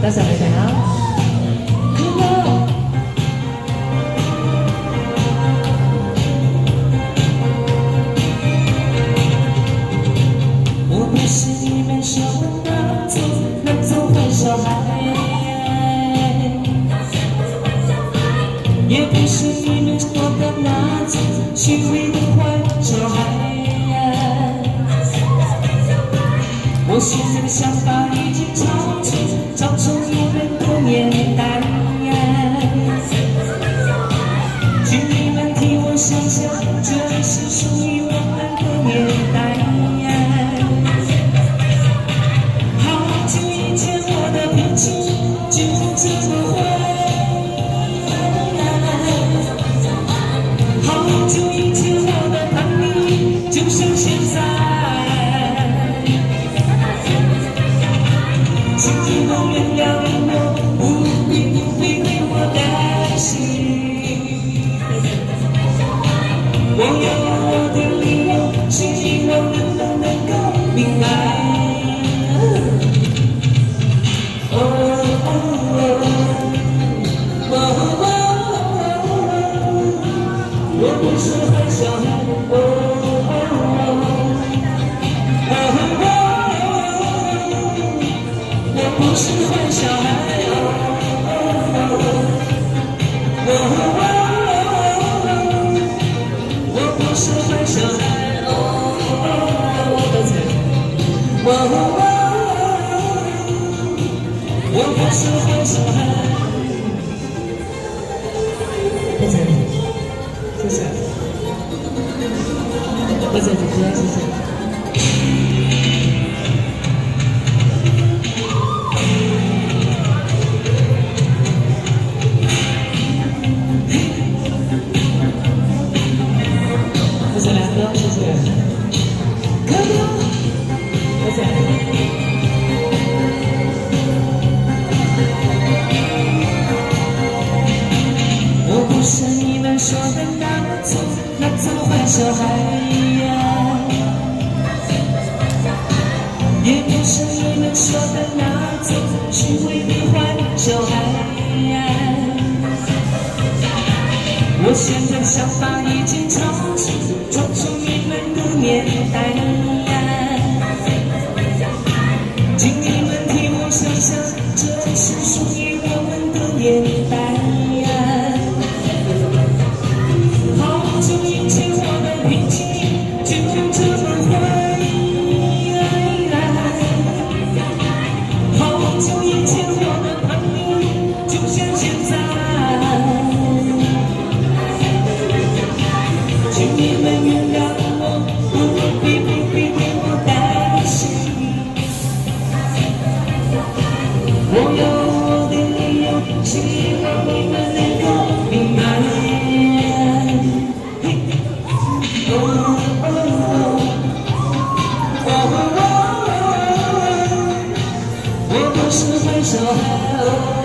大家来看啊！我不是你们说的那种坏小孩，也不是你们说的那种虚伪的坏小孩。我现在的想法已经超出你们的年代，请你们替我想想，这是属于我们的年代。好久以前我的脾气就这么坏，好久以前我的叛逆就像现在。请你们原谅我，不必为我担心。我有我的理由，希望人们能够明白。我不是坏小孩。我不是坏小孩，我不是坏小孩，我不是坏小孩。谢谢，谢谢，谢谢姐姐，谢谢。谢谢梁哥，谢谢哥哥，谢谢。我不是你们说的那种坏小孩呀，也不是你们说的那种虚伪的坏小孩呀。我现在想法已经超出你们的年代，请你们替我想想，这是属于我们的年代。好久以前我的脾气就这么坏，好久以前我的叛逆就像现在。请你们原谅我，不必为我担心。我有我的理由，希望你们能够明白。我不是坏小孩。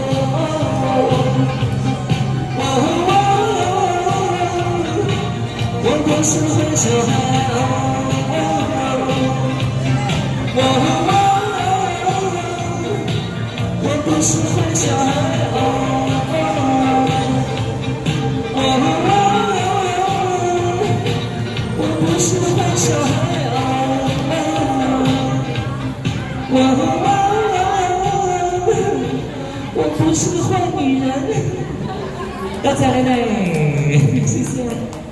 我不是坏小孩，我不是坏小孩，我不是坏小孩，我不是坏女人。大家来来，谢谢。